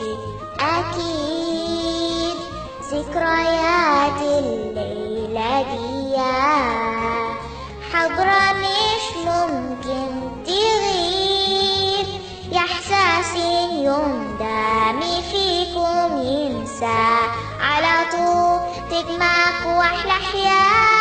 شيء أكيد، ذكريات الليلة دي حضرة مش ممكن تغيب، يا إحساس يوم دامي فيكم ينسى على طول، تجمعكوا أحلى حياة.